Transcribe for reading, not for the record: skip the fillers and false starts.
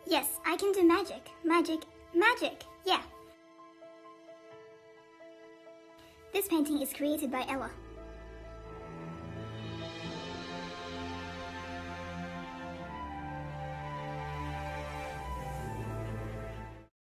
Yes, I can do magic. Magic. Magic. Yeah. This painting is created by Ella.